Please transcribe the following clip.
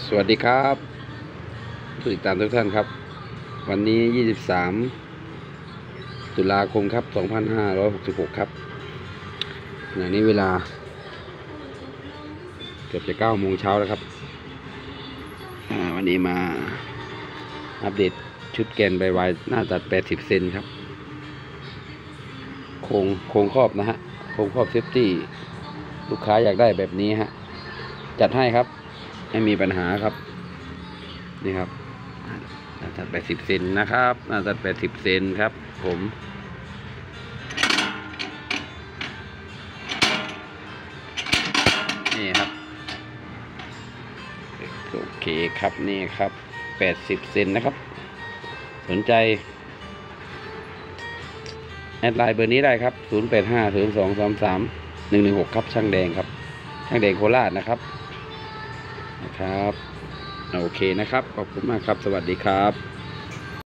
สวัสดีครับผู้ติดตามทุกท่านครับวันนี้23ตุลาคมครับ2566ครับขณะนี้เวลาเกือบจะ9 โมงเช้าแล้วครับวันนี้มาอัปเดตชุดแกนใบวายหน้าตัด80 เซนครับโครงครอบนะฮะโครงครอบเซฟตี้ลูกค้าอยากได้แบบนี้ฮะจัดให้ครับไม่มีปัญหาครับนี่ครับหน้าตัด80 เซนนะครับหน้าตัด80 เซนครับผมนี่ครับโอเคครับนี่ครับ80 เซนนะครับสนใจแอดไลน์เบอร์นี้ได้ครับ0850233116ครับช่างแดงครับช่างแดงโคราชนะครับโอเคนะครับขอบคุณมากครับสวัสดีครับ